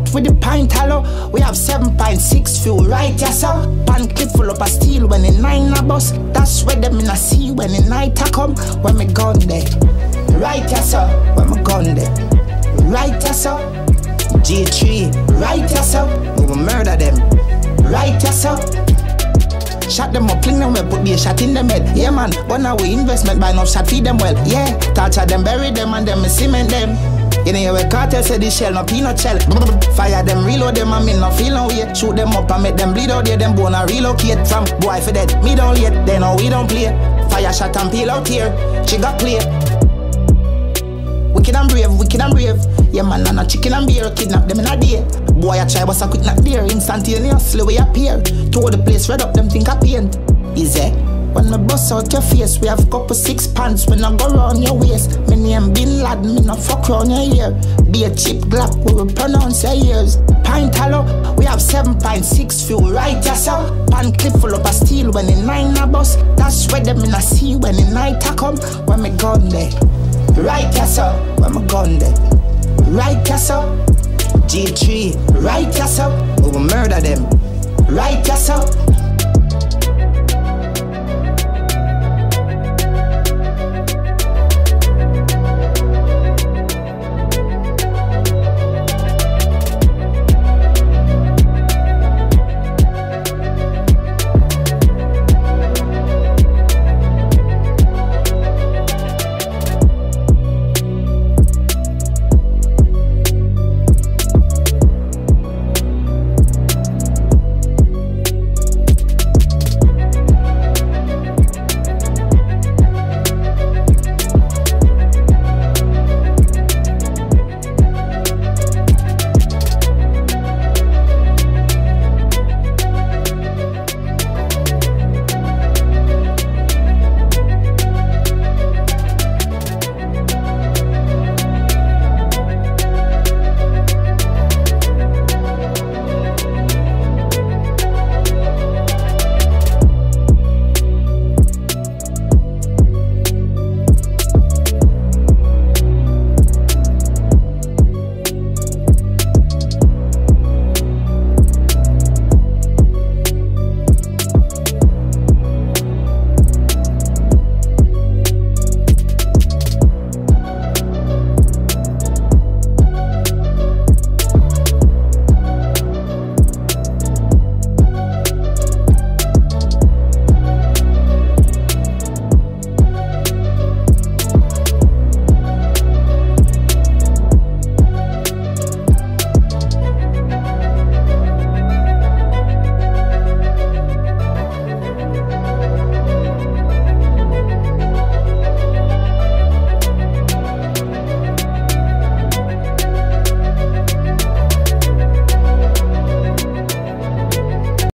Straight with the pint hollow. We have 7.6 fuel, right, yes sir. Pan clip full up of steel when the 9 a bus. That's where them in a see when the night a come. When me gun there, right, yes sir. When me gun there, right, yes sir. G3, right, yes sir. We will murder them, right, yes sir. Shot them up, fling them well, put the shot in them head. Yeah man, but now we investment by no shot, feed them well. Yeah, torture them, bury them and them cement them. You know where cartel say this shell, no peanut shell. Fire them, reload them and me no feel no way. Shoot them up and make them bleed out there, them bone and relocate. From boy for dead, me don't yet, they know we don't play. Fire shot and peel out here, she got clear. Wicked and brave, wicked and brave. Yeah man, and a chicken and beer, kidnap them in a day. Boy I try but a quick knock there, instantaneously we appear. Tore the place red up, them think I paint. Easy. When me bust out your face, we have couple 6 pants when I go round your waist. Me name Bin Laden, me no fuck round your ear. Be a cheap Glock, we will pronounce your ears. Pint hollow, we have 7.6 fuel, right, yes sir. Pan clip full up of steel when the 9 a bus. That's where them in a see when the night a come. When me gun there, right, yes sir. When me gun there, right, yes sir. G3, right, yes sir. We will murder them, right, yes sir.